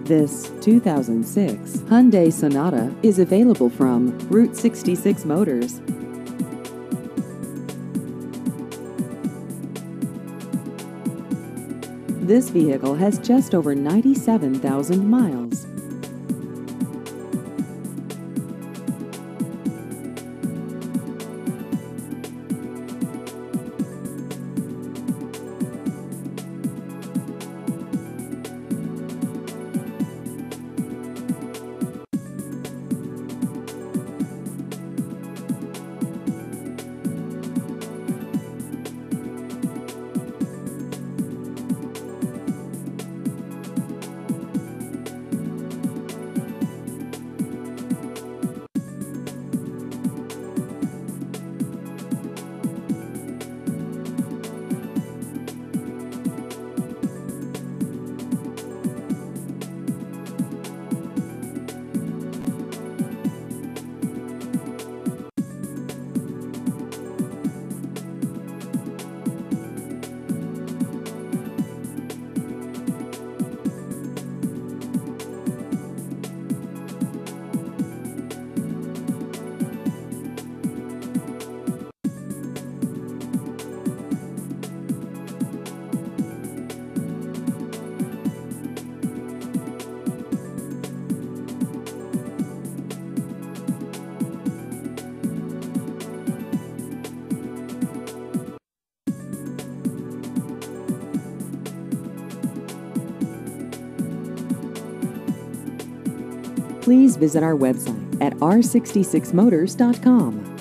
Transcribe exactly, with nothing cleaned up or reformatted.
This two thousand six Hyundai Sonata is available from Route sixty-six Motors. This vehicle has just over ninety-seven thousand miles. Please visit our website at r sixty-six motors dot com.